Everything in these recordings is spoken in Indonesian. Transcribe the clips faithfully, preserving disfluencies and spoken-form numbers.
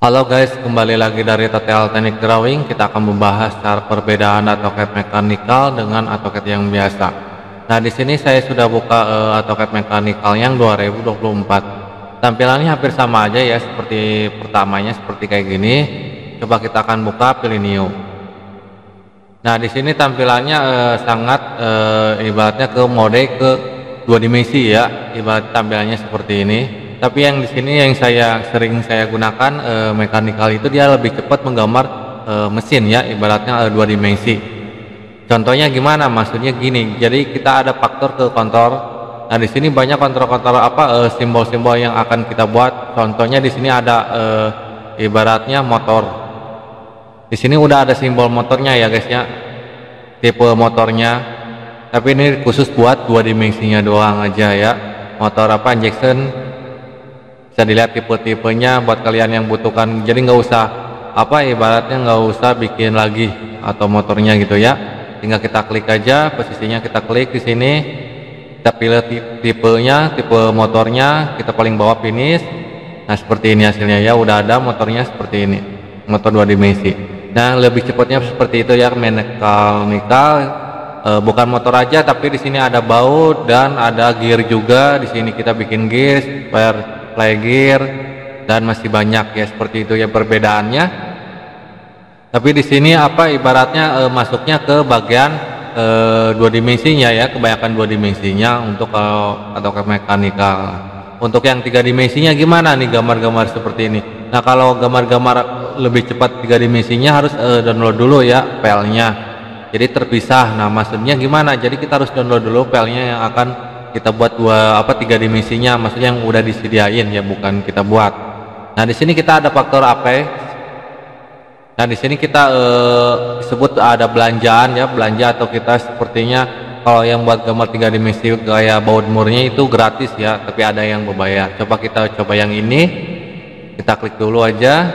Halo guys, kembali lagi dari Tutorial Teknik Drawing. Kita akan membahas cara perbedaan AutoCAD mekanikal dengan AutoCAD yang biasa. Nah, di sini saya sudah buka uh, AutoCAD mekanikal yang dua ribu dua puluh empat. Tampilannya hampir sama aja ya, seperti pertamanya seperti kayak gini. Coba kita akan buka, pilih new. Nah, di sini tampilannya uh, sangat uh, ibaratnya ke mode ke dua dimensi ya, ibarat tampilannya seperti ini. Tapi yang di sini yang saya sering saya gunakan e, mekanikal itu dia lebih cepat menggambar e, mesin ya, ibaratnya e, dua dimensi. Contohnya gimana? Maksudnya gini. Jadi kita ada faktor ke kontur. Nah, di sini banyak kontur-kontur apa simbol-simbol yang akan kita buat. Contohnya di sini ada e, ibaratnya motor. Di sini udah ada simbol motornya ya guys ya. Tipe motornya. Tapi ini khusus buat dua dimensinya doang aja ya. Motor apa injection. Bisa dilihat tipe-tipenya buat kalian yang butuhkan, jadi nggak usah apa ibaratnya nggak usah bikin lagi atau motornya gitu ya, tinggal kita klik aja posisinya, kita klik di sini, kita pilih tipenya, tipe motornya, kita paling bawah finish. Nah, seperti ini hasilnya ya, udah ada motornya seperti ini, motor dua dimensi. Nah, lebih cepatnya seperti itu ya, mekanikal e, bukan motor aja tapi di sini ada baut dan ada gear juga. Di sini kita bikin gear, spare play gear, dan masih banyak ya, seperti itu ya perbedaannya. Tapi di sini apa ibaratnya e, masuknya ke bagian e, dua dimensinya ya, kebanyakan dua dimensinya untuk kalau atau ke mekanikal. Untuk yang tiga dimensinya gimana nih gambar-gambar seperti ini? Nah, kalau gambar-gambar lebih cepat tiga dimensinya harus e, download dulu ya filenya. Jadi terpisah. Nah, maksudnya gimana? Jadi kita harus download dulu filenya yang akan kita buat dua apa tiga dimensinya, maksudnya yang udah disediain ya, bukan kita buat. Nah, di sini kita ada faktor A P. Nah, di sini kita eh, sebut ada belanjaan ya, belanja atau kita sepertinya kalau yang buat gambar tiga dimensi gaya baut murnya itu gratis ya, tapi ada yang berbayar. Coba kita coba yang ini. Kita klik dulu aja.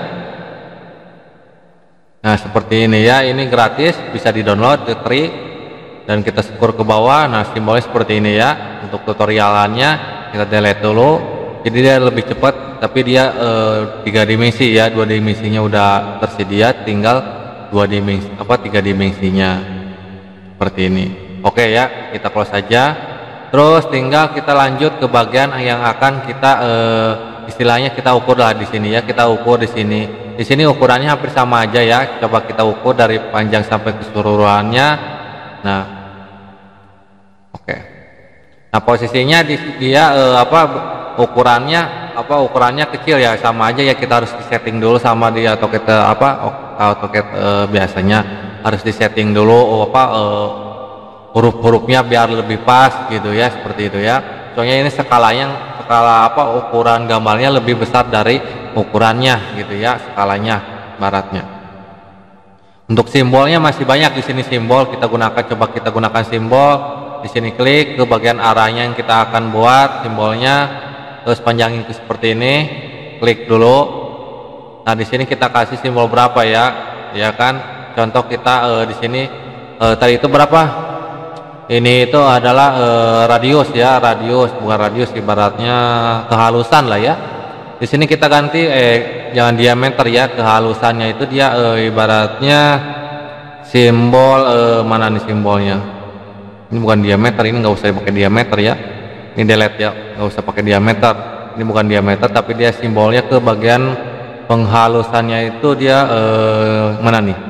Nah, seperti ini ya, ini gratis, bisa di-download, diklik dan kita scroll ke bawah. Nah, simbolnya seperti ini ya. Untuk tutorialannya kita delete dulu, jadi dia lebih cepat, tapi dia e, tiga dimensi ya, dua dimensinya udah tersedia, tinggal dua dimensi apa tiga dimensinya seperti ini. Oke ya, kita close saja. Terus tinggal kita lanjut ke bagian yang akan kita e, istilahnya kita ukur lah di sini ya, kita ukur di sini. Di sini ukurannya hampir sama aja ya. Coba kita ukur dari panjang sampai keseluruhannya. Nah, oke. Nah, posisinya di, dia eh, apa ukurannya apa ukurannya kecil ya, sama aja ya, kita harus disetting dulu sama dia atau kita apa AutoCAD eh, biasanya harus disetting dulu oh, apa eh, huruf-hurufnya biar lebih pas gitu ya, seperti itu ya. Soalnya ini skalanya skala apa ukuran gambarnya lebih besar dari ukurannya gitu ya, skalanya baratnya. Untuk simbolnya masih banyak di sini simbol kita gunakan, coba kita gunakan simbol. Di sini klik ke bagian arahnya yang kita akan buat simbolnya, terus panjangin ke seperti ini, klik dulu. Nah, di sini kita kasih simbol berapa ya, ya kan? Contoh kita eh, di sini eh, tadi itu berapa? Ini itu adalah eh, radius ya, radius bukan radius, ibaratnya kehalusan lah ya. Di sini kita ganti eh jangan diameter ya, kehalusannya itu dia eh, ibaratnya simbol eh, mana nih simbolnya? Ini bukan diameter, ini nggak usah pakai diameter ya, ini delete ya, nggak usah pakai diameter, ini bukan diameter tapi dia simbolnya ke bagian penghalusannya itu dia eh, mana nih?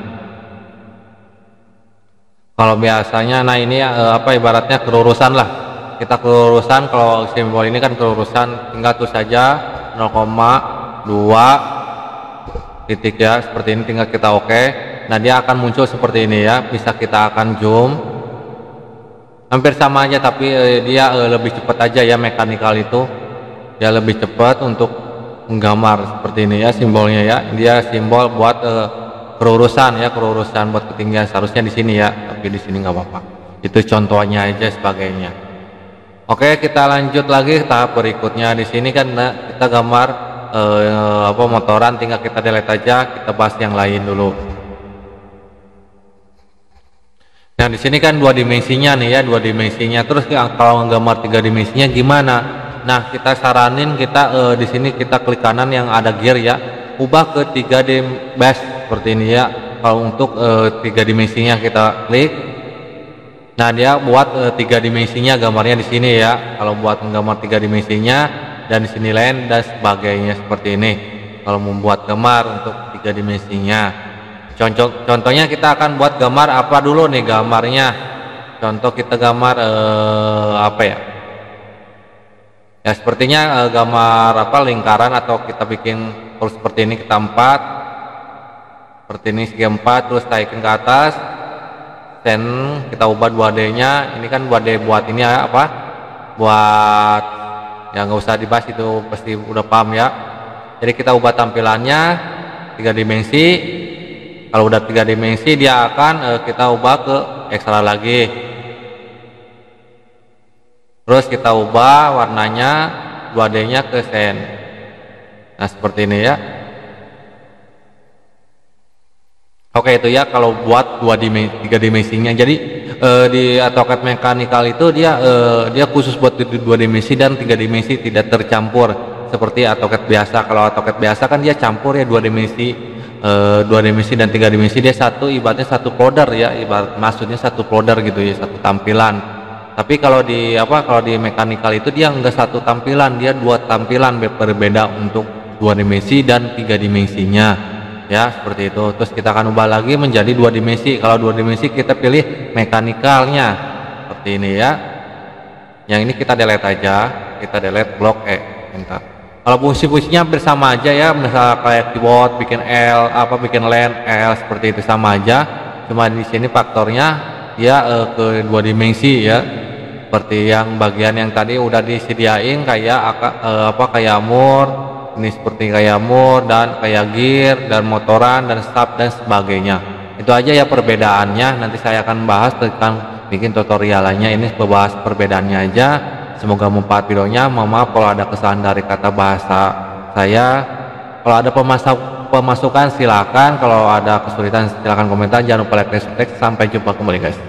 Kalau biasanya nah ini eh, apa ibaratnya kelurusan lah, kita kelurusan, kalau simbol ini kan kelurusan, tinggal tulis saja nol koma dua titik ya, seperti ini, tinggal kita oke. Nah, dia akan muncul seperti ini ya, bisa kita akan zoom. Hampir sama aja tapi eh, dia eh, lebih cepat aja ya, mekanikal itu dia lebih cepat untuk menggambar seperti ini ya simbolnya ya. Dia simbol buat eh, kelurusan ya, kelurusan buat ketinggian, seharusnya di sini ya, tapi di sini nggak apa-apa. Itu contohnya aja sebagainya. Oke, kita lanjut lagi tahap berikutnya. Di sini kan nah, kita gambar eh, apa motoran, tinggal kita delete aja, kita bahas yang lain dulu. Nah, di sini kan dua dimensinya nih ya, dua dimensinya. Terus kalau nggambar tiga dimensinya gimana? Nah, kita saranin kita eh, di sini kita klik kanan yang ada gear ya. ubah ke tiga D base seperti ini ya. Kalau untuk uh, tiga dimensinya kita klik, nah dia buat uh, tiga dimensinya gambarnya di sini ya. Kalau buat menggambar tiga dimensinya dan di sini lain dan sebagainya seperti ini. Kalau membuat gambar untuk tiga dimensinya, contoh contohnya kita akan buat gambar apa dulu nih gambarnya. Contoh kita gambar uh, apa ya? Ya sepertinya uh, gambar apa lingkaran atau kita bikin terus seperti ini kita empat. Seperti ini segi empat, terus taikin ke atas, then kita ubah dua D nya. Ini kan dua D buat ini ya apa, buat ya nggak usah dibahas, itu pasti udah paham ya. Jadi kita ubah tampilannya tiga dimensi. Kalau udah tiga dimensi dia akan eh, kita ubah ke ekstra lagi, terus kita ubah warnanya dua D nya ke sen. Nah seperti ini ya. Oke itu ya kalau buat dua dimensi, tiga dimensinya. Jadi eh, di AutoCAD Mechanical itu dia eh, dia khusus buat dua dimensi dan tiga dimensi, tidak tercampur seperti AutoCAD biasa. Kalau AutoCAD biasa kan dia campur ya dua dimensi, eh, dua dimensi dan tiga dimensi. Dia satu ibaratnya satu folder ya, ibarat maksudnya satu folder gitu ya, satu tampilan. Tapi kalau di apa kalau di mechanical itu dia enggak satu tampilan, dia dua tampilan berbeda untuk dua dimensi dan tiga dimensinya. Ya seperti itu. Terus kita akan ubah lagi menjadi dua dimensi. Kalau dua dimensi kita pilih mekanikalnya seperti ini ya. Yang ini kita delete aja, kita delete blok E, enter. Kalau fungsi-fungsinya hampir sama aja ya, misalnya kayak keyboard bikin L, apa bikin len L seperti itu sama aja. Cuma di sini faktornya ya eh, ke dua dimensi ya. Seperti yang bagian yang tadi udah disediain kayak eh, apa kayak mur. Ini seperti kayak mur dan kayak gear dan motoran dan stop dan sebagainya. Itu aja ya perbedaannya. Nanti saya akan bahas tentang bikin tutorial lainnya. Ini membahas perbedaannya aja. Semoga bermanfaat videonya. Mohon maaf kalau ada kesalahan dari kata bahasa saya. Kalau ada pemasukan silakan. Kalau ada kesulitan silakan komentar. Jangan lupa like dan subscribe. Sampai jumpa kembali guys.